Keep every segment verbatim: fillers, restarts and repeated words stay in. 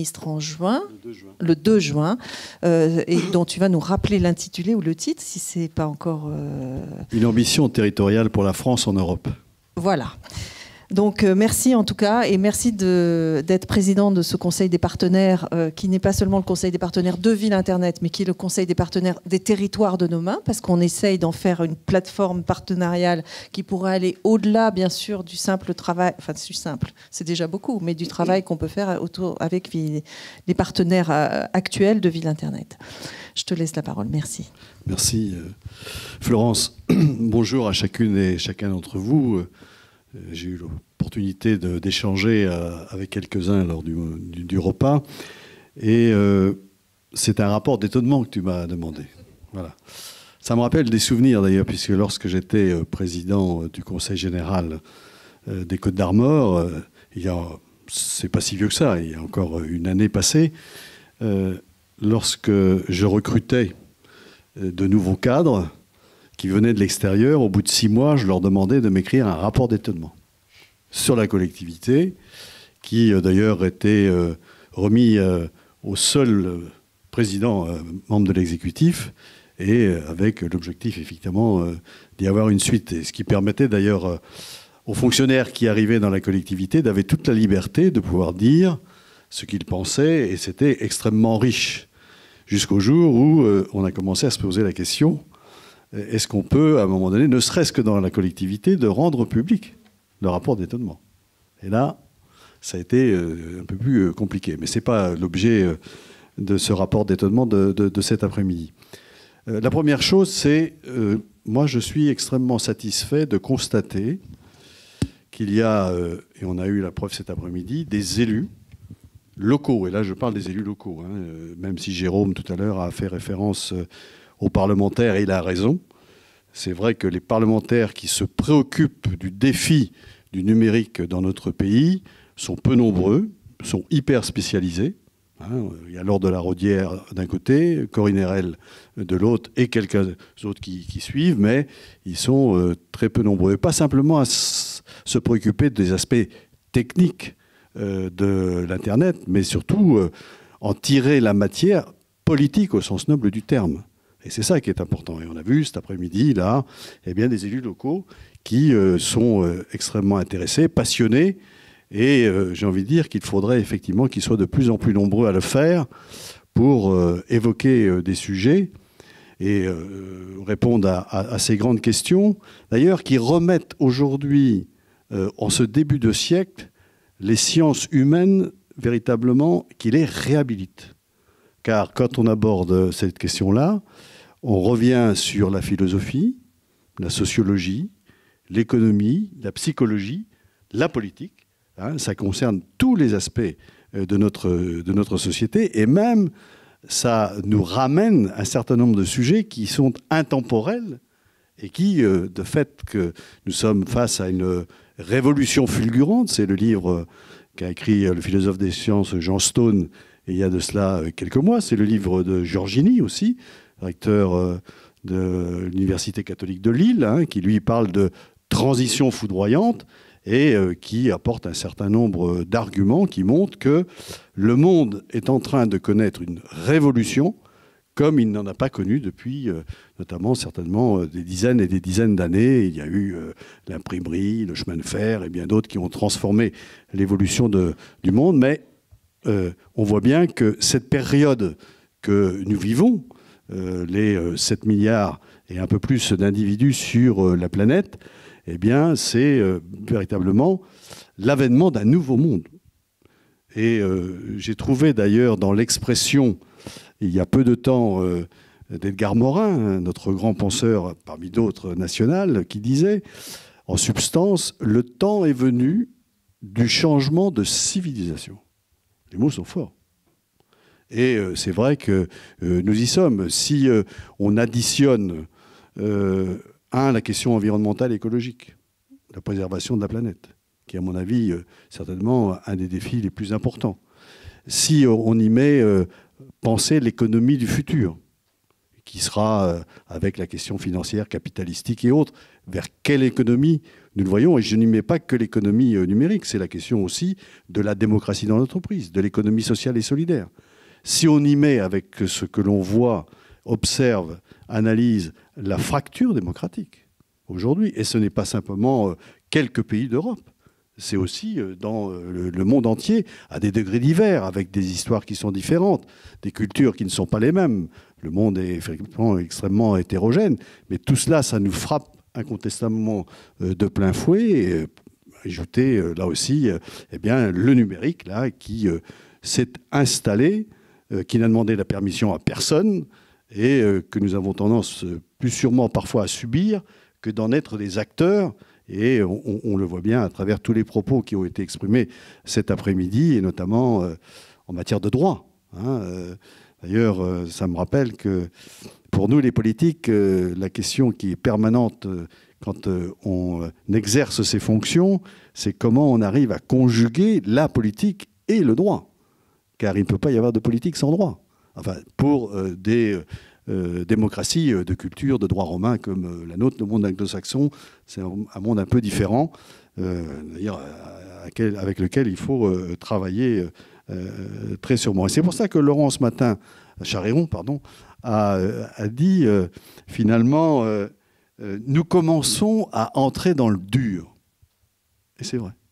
ministre en juin, le deux juin, le deux juin euh, et dont tu vas nous rappeler l'intitulé ou le titre, si c'est pas encore... Euh... Une ambition territoriale pour la France en Europe. Voilà. Donc euh, merci en tout cas, et merci d'être président de ce Conseil des partenaires, euh, qui n'est pas seulement le Conseil des partenaires de Ville Internet, mais qui est le Conseil des partenaires des territoires de nos mains, parce qu'on essaye d'en faire une plateforme partenariale qui pourrait aller au-delà, bien sûr, du simple travail, enfin du simple, c'est déjà beaucoup, mais du travail qu'on peut faire autour, avec les partenaires euh, actuels de Ville Internet. Je te laisse la parole, merci. Merci euh, Florence. Bonjour à chacune et chacun d'entre vous. J'ai eu l'opportunité d'échanger avec quelques-uns lors du, du, du repas. Et euh, c'est un rapport d'étonnement que tu m'as demandé. Voilà. Ça me rappelle des souvenirs d'ailleurs, puisque lorsque j'étais président du Conseil général des Côtes-d'Armor, il y a, c'est pas si vieux que ça, il y a encore une année passée, euh, lorsque je recrutais de nouveaux cadres, qui venaient de l'extérieur, au bout de six mois, je leur demandais de m'écrire un rapport d'étonnement sur la collectivité, qui euh, d'ailleurs était euh, remis euh, au seul euh, président euh, membre de l'exécutif, et euh, avec l'objectif effectivement euh, d'y avoir une suite. Et ce qui permettait d'ailleurs euh, aux fonctionnaires qui arrivaient dans la collectivité d'avoir toute la liberté de pouvoir dire ce qu'ils pensaient, et c'était extrêmement riche, jusqu'au jour où euh, on a commencé à se poser la question: est-ce qu'on peut, à un moment donné, ne serait-ce que dans la collectivité, de rendre public le rapport d'étonnement? Et là, ça a été un peu plus compliqué. Mais ce n'est pas l'objet de ce rapport d'étonnement de, de, de cet après-midi. La première chose, c'est, euh, moi, je suis extrêmement satisfait de constater qu'il y a, euh, et on a eu la preuve cet après-midi, des élus locaux. Et là, je parle des élus locaux, hein, même si Jérôme, tout à l'heure, a fait référence euh, aux parlementaires, et il a raison. C'est vrai que les parlementaires qui se préoccupent du défi du numérique dans notre pays sont peu nombreux, sont hyper spécialisés. Hein, il y a Laure de la Raudière d'un côté, Corinne Erel de l'autre, et quelques autres qui, qui suivent, mais ils sont euh, très peu nombreux. Pas simplement à se préoccuper des aspects techniques euh, de l'Internet, mais surtout euh, en tirer la matière politique au sens noble du terme. Et c'est ça qui est important. Et on a vu cet après-midi, là, eh bien, des élus locaux qui euh, sont euh, extrêmement intéressés, passionnés. Et euh, j'ai envie de dire qu'il faudrait effectivement qu'ils soient de plus en plus nombreux à le faire pour euh, évoquer euh, des sujets et euh, répondre à, à, à ces grandes questions. D'ailleurs, qui remettent aujourd'hui, euh, en ce début de siècle, les sciences humaines véritablement, qui les réhabilitent. Car quand on aborde cette question-là, on revient sur la philosophie, la sociologie, l'économie, la psychologie, la politique. Hein, ça concerne tous les aspects de notre, de notre société. Et même, ça nous ramène un certain nombre de sujets qui sont intemporels et qui, de fait que nous sommes face à une révolution fulgurante, c'est le livre qu'a écrit le philosophe des sciences Jean Stone, et il y a de cela quelques mois, c'est le livre de Giorgini aussi, recteur de l'Université catholique de Lille, hein, qui lui parle de transition foudroyante et euh, qui apporte un certain nombre d'arguments qui montrent que le monde est en train de connaître une révolution comme il n'en a pas connu depuis, euh, notamment certainement, euh, des dizaines et des dizaines d'années. Il y a eu euh, l'imprimerie, le chemin de fer et bien d'autres qui ont transformé l'évolution du monde, mais Euh, on voit bien que cette période que nous vivons, euh, les euh, sept milliards et un peu plus d'individus sur euh, la planète, eh bien, c'est euh, véritablement l'avènement d'un nouveau monde. Et euh, j'ai trouvé d'ailleurs dans l'expression, il y a peu de temps, euh, d'Edgar Morin, hein, notre grand penseur parmi d'autres national, qui disait, en substance, le temps est venu du changement de civilisation. Les mots sont forts. Et euh, c'est vrai que euh, nous y sommes. Si euh, on additionne, euh, un, la question environnementale et écologique, la préservation de la planète, qui est à mon avis euh, certainement un des défis les plus importants. Si euh, on y met euh, penser l'économie du futur, qui sera euh, avec la question financière, capitalistique et autres. Vers quelle économie nous le voyons? Et je n'y mets pas que l'économie euh, numérique, c'est la question aussi de la démocratie dans l'entreprise, de l'économie sociale et solidaire. Si on y met avec ce que l'on voit, observe, analyse la fracture démocratique aujourd'hui, et ce n'est pas simplement euh, quelques pays d'Europe, c'est aussi euh, dans euh, le monde entier, à des degrés divers, avec des histoires qui sont différentes, des cultures qui ne sont pas les mêmes. Le monde est effectivement extrêmement hétérogène, mais tout cela, ça nous frappe incontestablement euh, de plein fouet. Et, euh, ajouter euh, là aussi euh, eh bien, le numérique là, qui euh, s'est installé, euh, qui n'a demandé la permission à personne, et euh, que nous avons tendance euh, plus sûrement parfois à subir que d'en être des acteurs. Et on, on le voit bien à travers tous les propos qui ont été exprimés cet après-midi, et notamment euh, en matière de droit. Hein. Euh, D'ailleurs, euh, ça me rappelle que pour nous, les politiques, euh, la question qui est permanente euh, quand euh, on exerce ces fonctions, c'est comment on arrive à conjuguer la politique et le droit. Car il ne peut pas y avoir de politique sans droit. Enfin, pour euh, des... Euh, démocratie de culture, de droit romain comme euh, la nôtre, le monde anglo-saxon, c'est un, un monde un peu différent, euh, d'ailleurs avec lequel il faut euh, travailler euh, très sûrement. Et c'est pour ça que Laurent ce matin, Charéron, pardon, a, a dit euh, finalement, euh, euh, nous commençons à entrer dans le dur. Et c'est vrai.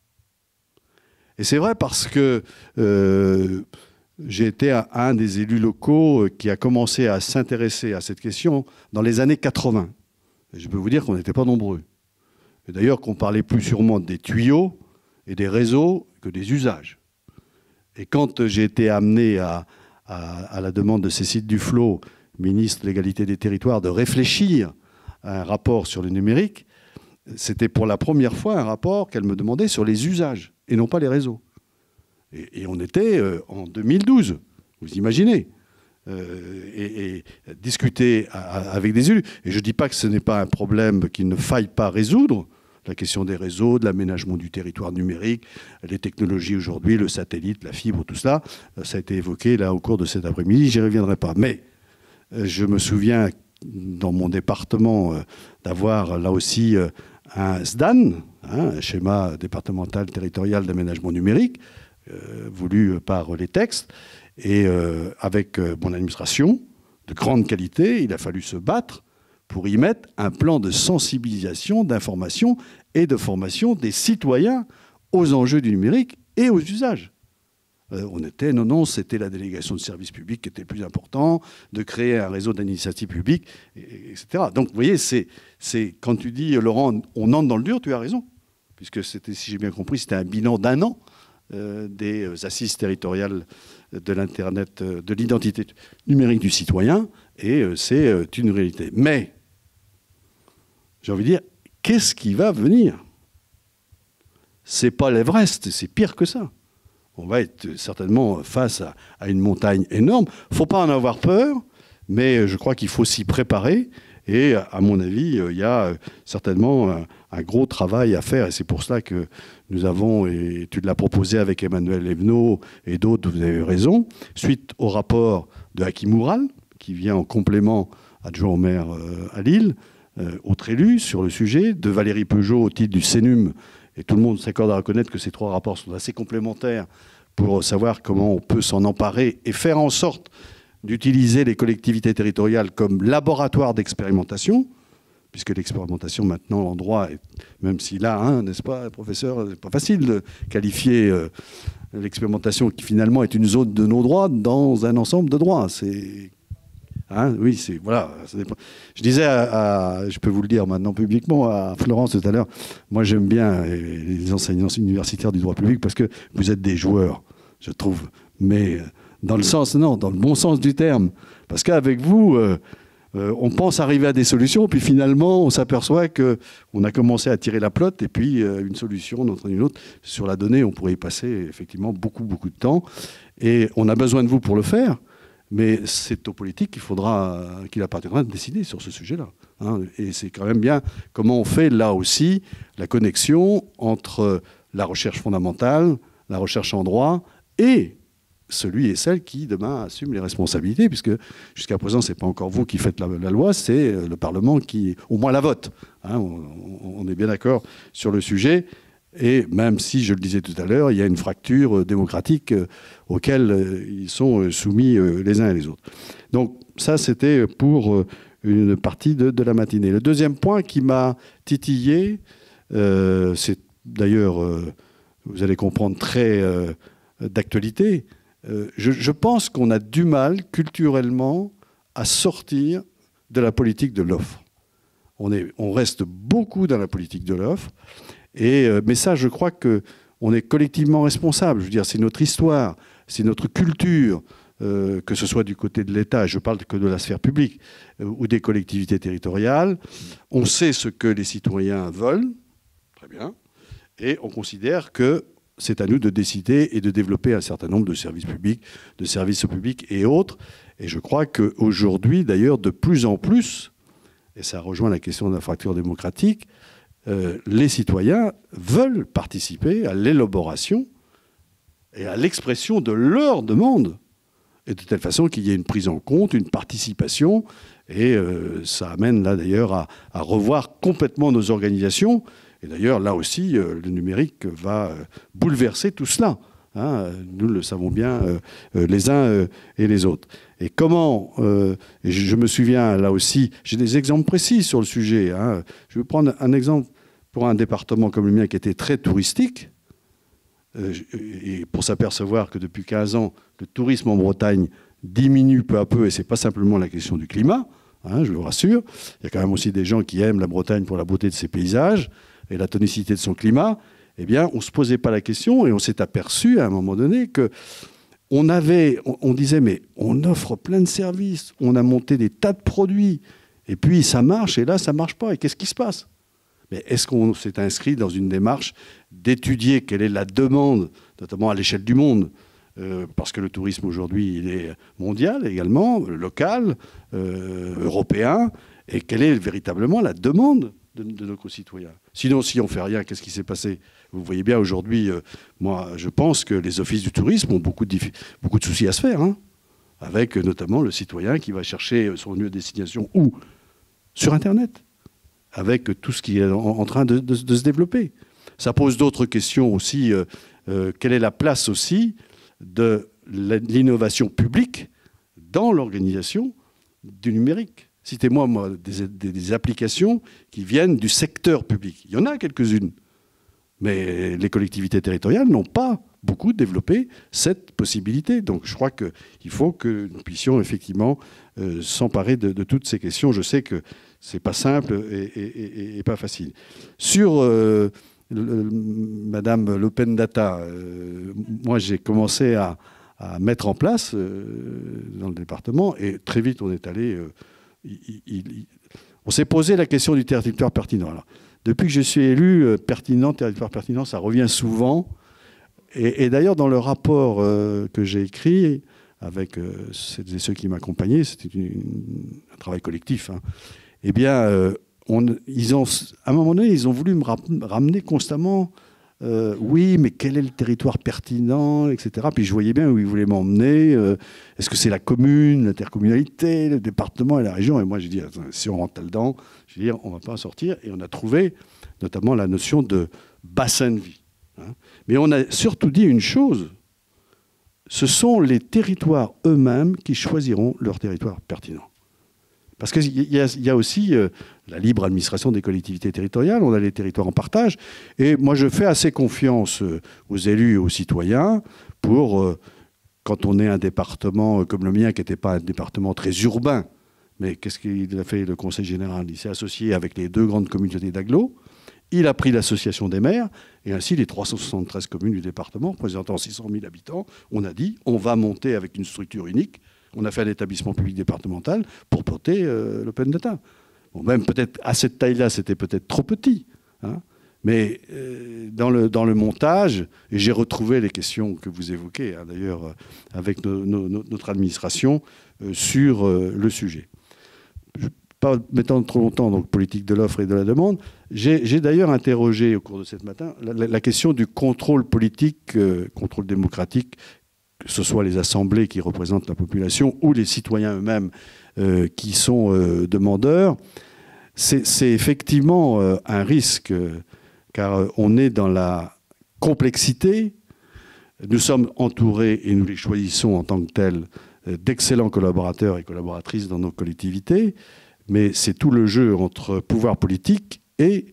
Et c'est vrai parce que euh, j'ai été un des élus locaux qui a commencé à s'intéresser à cette question dans les années quatre-vingt. Et je peux vous dire qu'on n'était pas nombreux. Et d'ailleurs qu'on parlait plus sûrement des tuyaux et des réseaux que des usages. Et quand j'ai été amené à, à, à la demande de Cécile Duflot, ministre de l'Égalité des Territoires, de réfléchir à un rapport sur le numérique, c'était pour la première fois un rapport qu'elle me demandait sur les usages et non pas les réseaux. Et, et on était euh, en deux mille douze, vous imaginez, euh, et, et discuter à, à, avec des élus. Et je ne dis pas que ce n'est pas un problème qu'il ne faille pas résoudre, la question des réseaux, de l'aménagement du territoire numérique, les technologies aujourd'hui, le satellite, la fibre, tout cela, ça a été évoqué là au cours de cet après-midi, j'y reviendrai pas. Mais euh, je me souviens dans mon département euh, d'avoir là aussi euh, un S D A N, hein, un schéma départemental territorial d'aménagement numérique, Euh, voulu par les textes, et euh, avec euh, mon administration de grande qualité, il a fallu se battre pour y mettre un plan de sensibilisation, d'information et de formation des citoyens aux enjeux du numérique et aux usages. Euh, on était, non, non, c'était la délégation de services publics qui était le plus important, de créer un réseau d'initiatives publiques, et, et cetera. Donc, vous voyez, c'est, c'est, quand tu dis, Laurent, on entre dans le dur, tu as raison, puisque c'était, si j'ai bien compris, c'était un bilan d'un an, Euh, des assises territoriales de l'Internet, euh, de l'identité numérique du citoyen, et euh, c'est euh, une réalité. Mais, j'ai envie de dire, qu'est-ce qui va venir? C'est pas l'Everest, c'est pire que ça. On va être certainement face à, à une montagne énorme. Il ne faut pas en avoir peur, mais je crois qu'il faut s'y préparer. Et à mon avis, il y a certainement un, un gros travail à faire. Et c'est pour cela que nous avons, et tu l'as proposé avec Emmanuel Evenot et d'autres, vous avez raison, suite au rapport de Hakim Oural, qui vient en complément adjoint au maire à Lille, euh, autre élu sur le sujet, de Valérie Peugeot au titre du Cénum. Et tout le monde s'accorde à reconnaître que ces trois rapports sont assez complémentaires pour savoir comment on peut s'en emparer et faire en sorte d'utiliser les collectivités territoriales comme laboratoire d'expérimentation, puisque l'expérimentation maintenant en droit, est, même si là, hein, n'est-ce pas, professeur, c'est pas facile de qualifier euh, l'expérimentation qui finalement est une zone de non-droit dans un ensemble de droits. C'est, hein, oui, c'est voilà. Je disais, à, à, je peux vous le dire maintenant publiquement, à Florence tout à l'heure, moi j'aime bien les enseignants universitaires du droit public parce que vous êtes des joueurs, je trouve, mais dans le sens, non, dans le bon sens du terme. Parce qu'avec vous, euh, euh, on pense arriver à des solutions, puis finalement, on s'aperçoit qu'on a commencé à tirer la pelote, et puis euh, une solution, une autre, une autre. Sur la donnée, on pourrait y passer effectivement beaucoup, beaucoup de temps. Et on a besoin de vous pour le faire, mais c'est aux politiques qu'il faudra, qu'il appartiendra de décider sur ce sujet-là. Hein. Et c'est quand même bien comment on fait, là aussi, la connexion entre la recherche fondamentale, la recherche en droit, et celui et celle qui, demain, assume les responsabilités, puisque jusqu'à présent, ce n'est pas encore vous qui faites la, la loi, c'est le Parlement qui, au moins, la vote. Hein, on, on est bien d'accord sur le sujet. Et même si, je le disais tout à l'heure, il y a une fracture démocratique auquel ils sont soumis les uns et les autres. Donc ça, c'était pour une partie de, de la matinée. Le deuxième point qui m'a titillé, euh, c'est d'ailleurs, euh, vous allez comprendre, très euh, d'actualité. Euh, je, je pense qu'on a du mal culturellement à sortir de la politique de l'offre. On, est, on reste beaucoup dans la politique de l'offre. Et, euh, mais ça, je crois qu'on est collectivement responsable. Je veux dire, c'est notre histoire, c'est notre culture, euh, que ce soit du côté de l'État, je parle que de la sphère publique, euh, ou des collectivités territoriales. On sait ce que les citoyens veulent, très bien, et on considère que c'est à nous de décider et de développer un certain nombre de services publics, de services publics et autres. Et je crois qu'aujourd'hui, d'ailleurs, de plus en plus, et ça rejoint la question de la fracture démocratique, euh, les citoyens veulent participer à l'élaboration et à l'expression de leurs demandes, et de telle façon qu'il y ait une prise en compte, une participation, et euh, ça amène là d'ailleurs à, à revoir complètement nos organisations. Et d'ailleurs, là aussi, euh, le numérique va euh, bouleverser tout cela. Hein, nous le savons bien, euh, euh, les uns euh, et les autres. Et comment, euh, et je, je me souviens là aussi, j'ai des exemples précis sur le sujet. Hein. Je vais prendre un exemple pour un département comme le mien qui était très touristique, euh, et pour s'apercevoir que depuis quinze ans, le tourisme en Bretagne diminue peu à peu, et ce n'est pas simplement la question du climat, hein, je vous rassure. Il y a quand même aussi des gens qui aiment la Bretagne pour la beauté de ses paysages et la tonicité de son climat. Eh bien, on ne se posait pas la question et on s'est aperçu à un moment donné que on avait, on, on disait, mais on offre plein de services, on a monté des tas de produits, et puis ça marche, et là, ça ne marche pas. Et qu'est-ce qui se passe? Mais est-ce qu'on s'est inscrit dans une démarche d'étudier quelle est la demande, notamment à l'échelle du monde, euh, parce que le tourisme aujourd'hui, il est mondial également, local, euh, européen, et quelle est véritablement la demande de, de nos concitoyens? Sinon, si on ne fait rien, qu'est-ce qui s'est passé? Vous voyez bien aujourd'hui, euh, moi, je pense que les offices du tourisme ont beaucoup de, beaucoup de soucis à se faire, hein, avec euh, notamment le citoyen qui va chercher son lieu de destination où? Sur Internet, avec tout ce qui est en, en train de, de, de se développer. Ça pose d'autres questions aussi. Euh, euh, quelle est la place aussi de l'innovation publique dans l'organisation du numérique? Citez-moi moi, des, des, des applications qui viennent du secteur public. Il y en a quelques-unes. Mais les collectivités territoriales n'ont pas beaucoup développé cette possibilité. Donc je crois qu'il faut que nous puissions effectivement euh, s'emparer de, de toutes ces questions. Je sais que ce n'est pas simple et, et, et, et pas facile. Sur euh, le, Madame l'Open Data, euh, moi j'ai commencé à, à mettre en place euh, dans le département et très vite on est allé... Euh, il, il, on s'est posé la question du territoire pertinent. Alors, depuis que je suis élu, euh, pertinent, territoire pertinent, ça revient souvent. Et, et d'ailleurs, dans le rapport euh, que j'ai écrit avec euh, celles et ceux qui m'accompagnaient, c'était un travail collectif, hein, eh bien, euh, on, ils ont, à un moment donné, ils ont voulu me ramener constamment, euh, oui, mais quel est le territoire pertinent, et cetera. Puis je voyais bien où ils voulaient m'emmener. Euh, est-ce que c'est la commune, l'intercommunalité, le département et la région? Et moi, j'ai dit, si on rentre là-dedans, je veux dire, on ne va pas en sortir. Et on a trouvé notamment la notion de bassin de vie. Hein. Mais on a surtout dit une chose, ce sont les territoires eux-mêmes qui choisiront leur territoire pertinent. Parce qu'il y, y a aussi euh, la libre administration des collectivités territoriales, on a les territoires en partage, et moi je fais assez confiance euh, aux élus et aux citoyens pour, euh, quand on est un département euh, comme le mien, qui n'était pas un département très urbain, mais qu'est-ce qu'il a fait le Conseil général? Il s'est associé avec les deux grandes communautés d'agglo, il a pris l'association des maires, et ainsi les trois cent soixante-treize communes du département, représentant six cent mille habitants, on a dit, on va monter avec une structure unique. On a fait un établissement public départemental pour porter euh, l'open data. Bon, même peut-être à cette taille-là, c'était peut-être trop petit. Hein, mais euh, dans, le, dans le montage, et j'ai retrouvé les questions que vous évoquez, hein, d'ailleurs, euh, avec no, no, no, notre administration, euh, sur euh, le sujet. Je, pas m'étendre trop longtemps, donc politique de l'offre et de la demande, j'ai, j'ai d'ailleurs interrogé au cours de ce matin la, la, la question du contrôle politique, euh, contrôle démocratique, que ce soit les assemblées qui représentent la population ou les citoyens eux-mêmes euh, qui sont euh, demandeurs, c'est effectivement euh, un risque, euh, car euh, on est dans la complexité. Nous sommes entourés, et nous les choisissons en tant que tels, euh, d'excellents collaborateurs et collaboratrices dans nos collectivités, mais c'est tout le jeu entre pouvoir politique et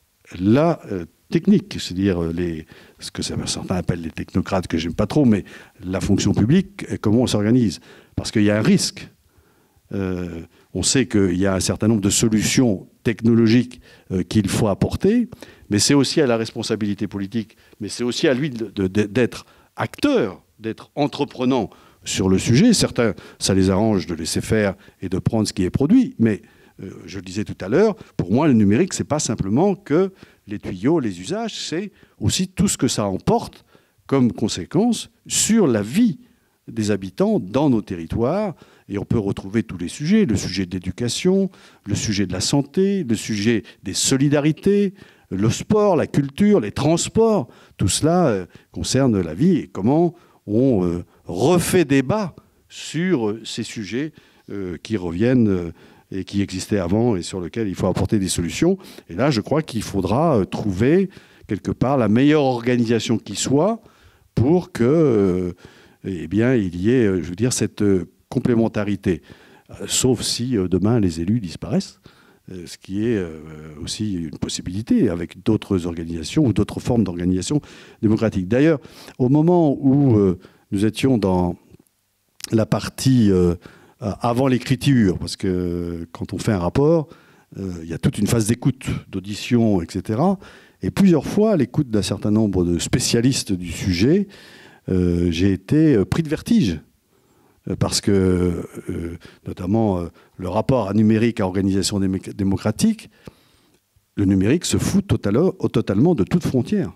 la euh, technique, c'est-à-dire les, ce que certains appellent les technocrates, que j'aime pas trop, mais la fonction publique, comment on s'organise. Parce qu'il y a un risque. Euh, on sait qu'il y a un certain nombre de solutions technologiques euh, qu'il faut apporter, mais c'est aussi à la responsabilité politique, mais c'est aussi à lui d'être acteur, d'être entreprenant sur le sujet. Certains, ça les arrange de laisser faire et de prendre ce qui est produit, mais euh, je le disais tout à l'heure, pour moi, le numérique, c'est pas simplement que les tuyaux, les usages, c'est aussi tout ce que ça emporte comme conséquence sur la vie des habitants dans nos territoires. Et on peut retrouver tous les sujets, le sujet de l'éducation, le sujet de la santé, le sujet des solidarités, le sport, la culture, les transports. Tout cela euh, concerne la vie et comment on euh, refait débat sur euh, ces sujets euh, qui reviennent euh, et qui existaient avant et sur lesquels il faut apporter des solutions. Et là, je crois qu'il faudra trouver quelque part la meilleure organisation qui soit pour que, euh, eh bien, il y ait, je veux dire, cette complémentarité. Euh, sauf si euh, demain les élus disparaissent, euh, ce qui est euh, aussi une possibilité avec d'autres organisations ou d'autres formes d'organisation démocratique. D'ailleurs, au moment où euh, nous étions dans la partie euh, avant l'écriture, parce que quand on fait un rapport, euh, il y a toute une phase d'écoute, d'audition, et cetera. Et plusieurs fois, à l'écoute d'un certain nombre de spécialistes du sujet, euh, j'ai été pris de vertige. Parce que, euh, notamment, euh, le rapport à numérique à organisation dé démocratique, le numérique se fout total totalement de toute frontière.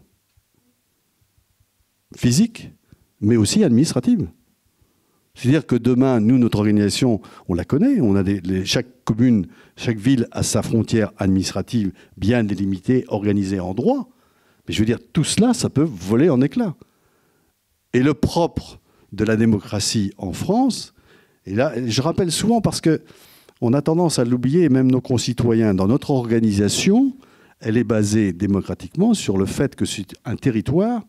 Physique, mais aussi administrative. C'est-à-dire que demain, nous, notre organisation, on la connaît. On a des, les, chaque commune, chaque ville a sa frontière administrative bien délimitée, organisée en droit. Mais je veux dire, tout cela, ça peut voler en éclats. Et le propre de la démocratie en France, et là, je rappelle souvent parce qu'on a tendance à l'oublier, et même nos concitoyens, dans notre organisation, elle est basée démocratiquement sur le fait que c'est un territoire,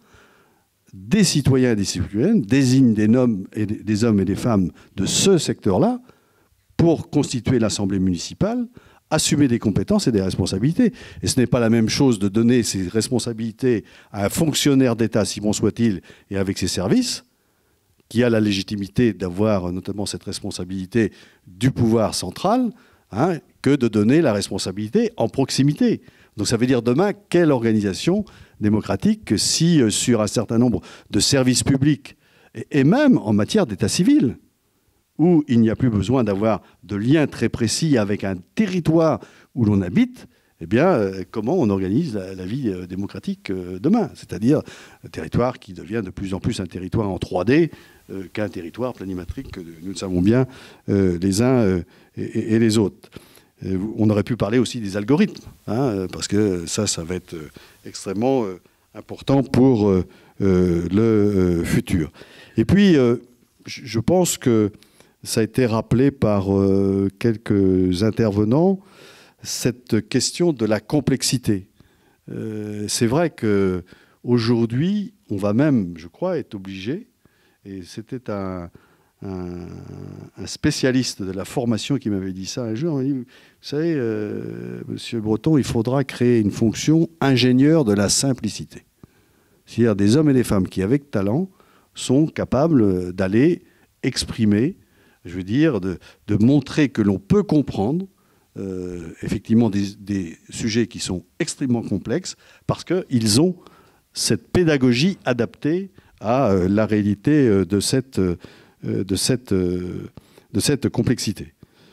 des citoyens et des citoyennes désignent des hommes et des, des hommes et des femmes de ce secteur-là pour constituer l'Assemblée municipale, assumer des compétences et des responsabilités. Et ce n'est pas la même chose de donner ces responsabilités à un fonctionnaire d'État, si bon soit-il, et avec ses services, qui a la légitimité d'avoir notamment cette responsabilité du pouvoir central, hein, que de donner la responsabilité en proximité. Donc ça veut dire demain, quelle organisation démocratique que si euh, sur un certain nombre de services publics, et, et même en matière d'état civil, où il n'y a plus besoin d'avoir de liens très précis avec un territoire où l'on habite, eh bien, euh, comment on organise la, la vie euh, démocratique euh, demain? C'est-à-dire un territoire qui devient de plus en plus un territoire en trois D, Euh, qu'un territoire planimétrique que nous le savons bien euh, les uns euh, et, et les autres. Euh, on aurait pu parler aussi des algorithmes, hein, parce que ça, ça va être euh, extrêmement euh, important pour euh, euh, le euh, futur. Et puis, euh, je pense que ça a été rappelé par euh, quelques intervenants, cette question de la complexité. Euh, c'est vrai qu'aujourd'hui, on va même, je crois, être obligé. Et c'était un, un, un spécialiste de la formation qui m'avait dit ça un jour. Il m'a dit, vous savez, euh, monsieur Breton, il faudra créer une fonction ingénieur de la simplicité. C'est-à-dire des hommes et des femmes qui, avec talent, sont capables d'aller exprimer, je veux dire, de, de montrer que l'on peut comprendre euh, effectivement des, des sujets qui sont extrêmement complexes parce qu'ils ont cette pédagogie adaptée à la réalité de cette, de cette, de cette complexité.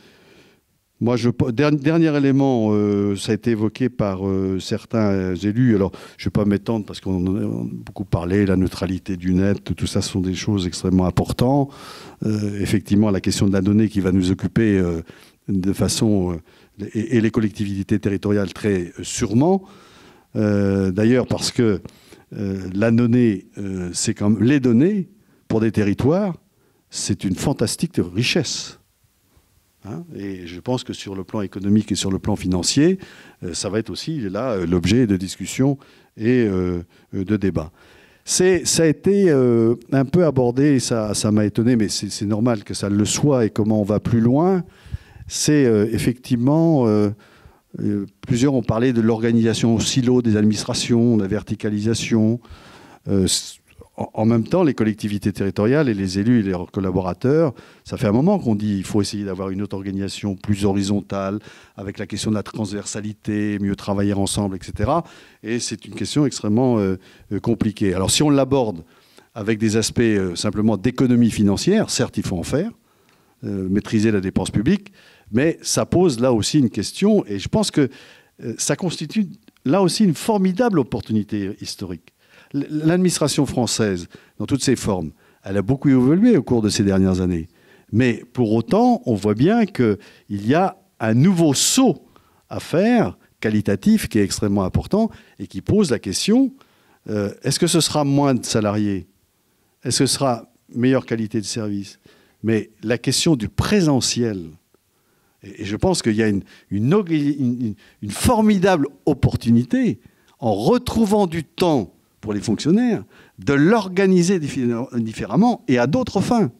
Moi, je, dernier élément, euh, ça a été évoqué par euh, certains élus. Alors, je ne vais pas m'étendre parce qu'on en a beaucoup parlé, la neutralité du net, tout ça, ce sont des choses extrêmement importantes. Euh, effectivement, la question de la donnée qui va nous occuper euh, de façon... Euh, et, et les collectivités territoriales très sûrement. Euh, D'ailleurs, parce que Euh, la donnée, euh, c'est comme les données pour des territoires, c'est une fantastique richesse. Hein, et je pense que sur le plan économique et sur le plan financier, euh, ça va être aussi là euh, l'objet de discussions et euh, de débats. C'est, ça a été euh, un peu abordé, et ça, ça m'a étonné, mais c'est, c'est normal que ça le soit, et comment on va plus loin. C'est euh, effectivement, euh, euh, plusieurs ont parlé de l'organisation au silo des administrations, de la verticalisation. Euh, En même temps, les collectivités territoriales et les élus et leurs collaborateurs, ça fait un moment qu'on dit qu'il faut essayer d'avoir une autre organisation plus horizontale, avec la question de la transversalité, mieux travailler ensemble, et cetera. Et c'est une question extrêmement euh, compliquée. Alors si on l'aborde avec des aspects euh, simplement d'économie financière, certes il faut en faire, euh, maîtriser la dépense publique, mais ça pose là aussi une question, et je pense que euh, ça constitue là aussi une formidable opportunité historique. L'administration française, dans toutes ses formes, elle a beaucoup évolué au cours de ces dernières années. Mais pour autant, on voit bien qu'il y a un nouveau saut à faire, qualitatif, qui est extrêmement important et qui pose la question, euh, est-ce que ce sera moins de salariés? Est-ce que ce sera meilleure qualité de service? Mais la question du présentiel, et je pense qu'il y a une, une, une, une formidable opportunité en retrouvant du temps pour les fonctionnaires, de l'organiser différemment et à d'autres fins.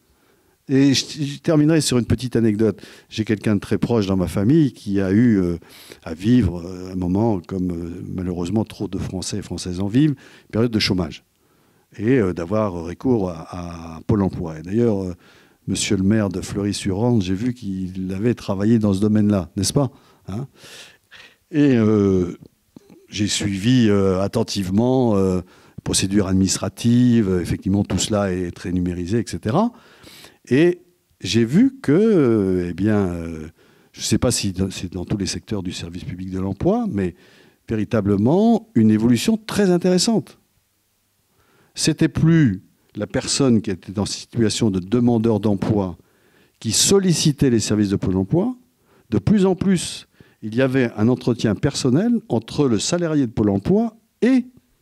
Et je, je terminerai sur une petite anecdote. J'ai quelqu'un de très proche dans ma famille qui a eu euh, à vivre euh, un moment, comme euh, malheureusement trop de Français et Françaises en vivent, une période de chômage. Et euh, d'avoir recours à, à Pôle emploi. Et d'ailleurs, euh, monsieur le maire de Fleury-sur-Orne, j'ai vu qu'il avait travaillé dans ce domaine-là, n'est-ce pas, hein? Et... Euh, J'ai suivi euh, attentivement euh, procédures administratives, euh, effectivement tout cela est très numérisé, et cetera. Et j'ai vu que, euh, eh bien, euh, je ne sais pas si c'est dans tous les secteurs du service public de l'emploi, mais véritablement une évolution très intéressante. C'était plus la personne qui était en situation de demandeur d'emploi qui sollicitait les services de Pôle emploi. De plus en plus, il y avait un entretien personnel entre le salarié de Pôle emploi et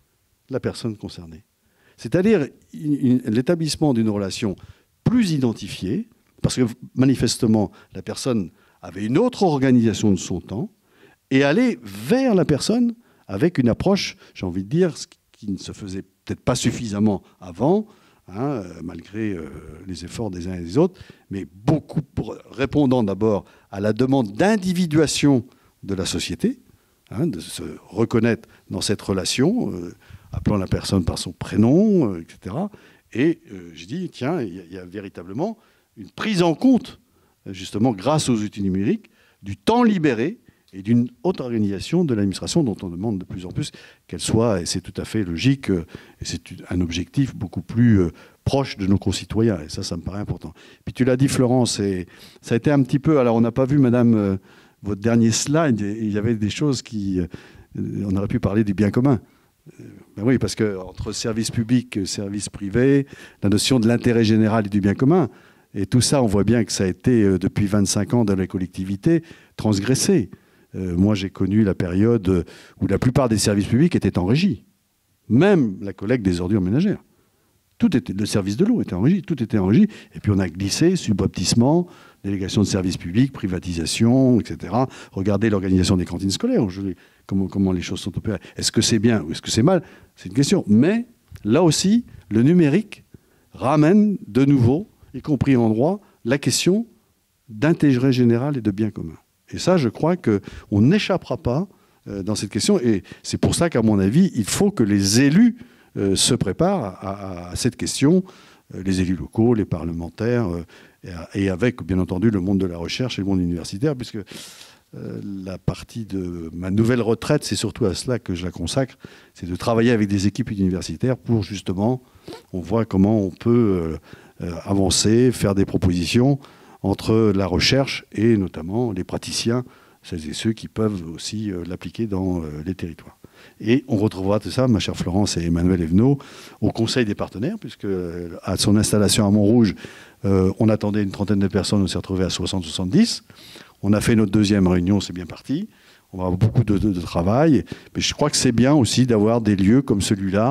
la personne concernée. C'est-à-dire l'établissement d'une relation plus identifiée, parce que manifestement, la personne avait une autre organisation de son temps, et aller vers la personne avec une approche, j'ai envie de dire, ce qui ne se faisait peut-être pas suffisamment avant, hein, malgré euh, les efforts des uns et des autres, mais beaucoup pour, répondant d'abord à la demande d'individuation de la société, hein, de se reconnaître dans cette relation, euh, appelant la personne par son prénom, euh, et cetera. Et euh, je dis, tiens, il y, y a véritablement une prise en compte, justement grâce aux outils numériques, du temps libéré et d'une haute organisation de l'administration dont on demande de plus en plus qu'elle soit, et c'est tout à fait logique, et c'est un objectif beaucoup plus euh, proche de nos concitoyens, et ça, ça me paraît important. Puis tu l'as dit, Florence, et ça a été un petit peu, alors on n'a pas vu, madame, euh, votre dernier slide, il y avait des choses qui, euh, on aurait pu parler du bien commun. Euh, ben oui, parce qu'entre service public et service privé, la notion de l'intérêt général et du bien commun, et tout ça, on voit bien que ça a été, euh, depuis vingt-cinq ans dans les collectivités, transgressé. Euh, moi, j'ai connu la période où la plupart des services publics étaient en régie. Même la collecte des ordures ménagères. Tout était, le service de l'eau était en régie, tout était en régie. Et puis on a glissé, subrepticement, délégation de services publics, privatisation, et cetera. Regardez l'organisation des cantines scolaires, aujourd'hui, comment, comment les choses sont opérées. Est-ce que c'est bien ou est-ce que c'est mal? C'est une question. Mais là aussi, le numérique ramène de nouveau, y compris en droit, la question d'intérêt général et de bien commun. Et ça, je crois qu'on n'échappera pas euh, dans cette question. Et c'est pour ça qu'à mon avis, il faut que les élus euh, se préparent à, à, à cette question, euh, les élus locaux, les parlementaires, euh, et, et avec, bien entendu, le monde de la recherche et le monde universitaire, puisque euh, la partie de ma nouvelle retraite, c'est surtout à cela que je la consacre, c'est de travailler avec des équipes universitaires pour, justement, on voit comment on peut euh, euh, avancer, faire des propositions entre la recherche et notamment les praticiens, celles et ceux qui peuvent aussi euh, l'appliquer dans euh, les territoires. Et on retrouvera tout ça, ma chère Florence et Emmanuel Evenot, au Conseil des partenaires, puisque euh, à son installation à Montrouge, euh, on attendait une trentaine de personnes, on s'est retrouvé à soixante soixante-dix. On a fait notre deuxième réunion, c'est bien parti. On va avoir beaucoup de, de, de travail. Mais je crois que c'est bien aussi d'avoir des lieux comme celui-là,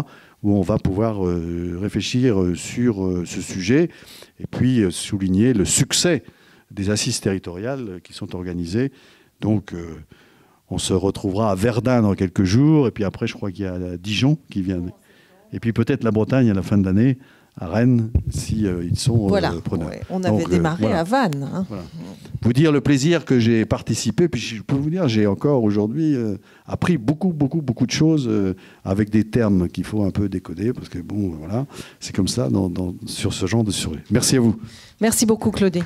où on va pouvoir euh, réfléchir sur euh, ce sujet et puis euh, souligner le succès des assises territoriales qui sont organisées. Donc, euh, on se retrouvera à Verdun dans quelques jours, et puis après, je crois qu'il y a Dijon qui vient. Et puis peut-être la Bretagne à la fin de l'année, à Rennes, si euh, ils sont voilà. euh, preneurs. Ouais, on avait Donc, démarré euh, voilà. à Vannes. Hein. Voilà. Vous dire le plaisir que j'ai participé, puis je peux vous dire, j'ai encore aujourd'hui euh, appris beaucoup, beaucoup, beaucoup de choses euh, avec des termes qu'il faut un peu décoder, parce que bon, voilà, c'est comme ça dans, dans, sur ce genre de sujet. Merci à vous. Merci beaucoup, Claudie.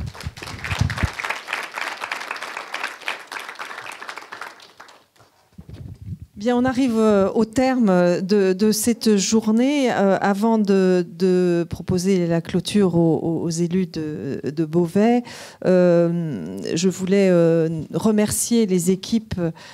Bien, on arrive au terme de, de cette journée. Euh, avant de, de proposer la clôture aux, aux élus de, de Beauvais, euh, je voulais euh, remercier les équipes,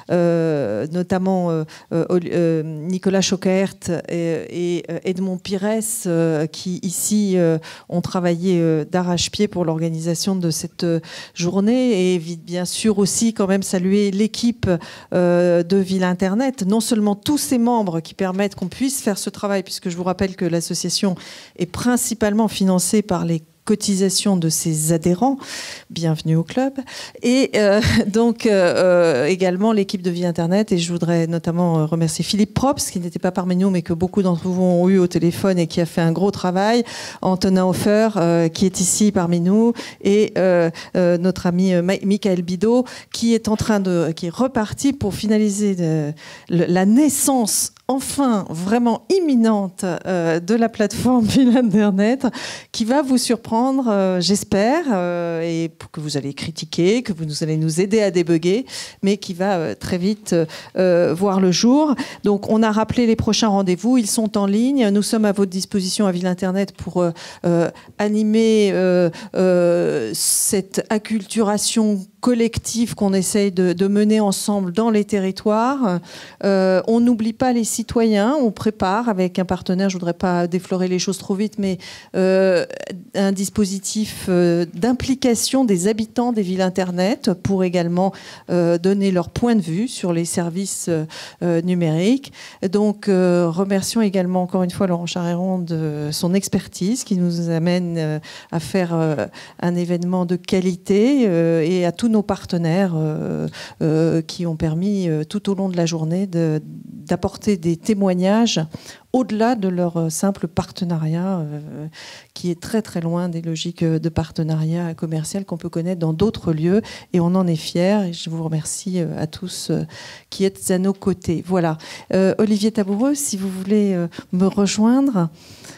euh, notamment euh, euh, Nicolas Chocaert et, et Edmond Pires, euh, qui ici euh, ont travaillé euh, d'arrache-pied pour l'organisation de cette journée. Et bien sûr aussi quand même saluer l'équipe euh, de Ville Internet. Non seulement tous ces membres qui permettent qu'on puisse faire ce travail, puisque je vous rappelle que l'association est principalement financée par les cotisation de ses adhérents. Bienvenue au club. Et euh, donc euh, également l'équipe de Vie Internet. Et je voudrais notamment remercier Philippe Props, qui n'était pas parmi nous, mais que beaucoup d'entre vous ont eu au téléphone et qui a fait un gros travail. Antonin Hofer, euh, qui est ici parmi nous. Et euh, euh, notre ami Michael Bidot, qui est en train de, qui est reparti pour finaliser de, le, la naissance enfin vraiment imminente euh, de la plateforme Ville Internet, qui va vous surprendre, euh, j'espère, euh, et que vous allez critiquer, que vous allez nous aider à débugger, mais qui va euh, très vite euh, voir le jour. Donc on a rappelé les prochains rendez-vous, ils sont en ligne. Nous sommes à votre disposition à Ville Internet pour euh, euh, animer euh, euh, cette acculturation collective qu'on essaye de, de mener ensemble dans les territoires. Euh, on n'oublie pas les citoyens, on prépare avec un partenaire, je ne voudrais pas déflorer les choses trop vite, mais euh, un dispositif euh, d'implication des habitants des villes Internet pour également euh, donner leur point de vue sur les services euh, numériques. Donc, euh, remercions également encore une fois Laurent Charéron de son expertise qui nous amène euh, à faire euh, un événement de qualité euh, et à tous nos partenaires euh, euh, qui ont permis euh, tout au long de la journée de, d'apporter des témoignages au-delà de leur simple partenariat euh, qui est très très loin des logiques de partenariat commercial qu'on peut connaître dans d'autres lieux, et on en est fiers, et je vous remercie euh, à tous euh, qui êtes à nos côtés. Voilà. Euh, Olivier Taboureux, si vous voulez euh, me rejoindre,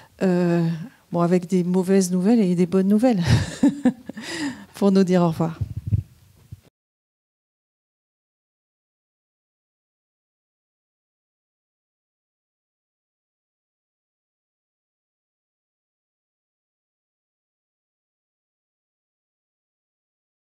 euh, bon, avec des mauvaises nouvelles et des bonnes nouvelles pour nous dire au revoir.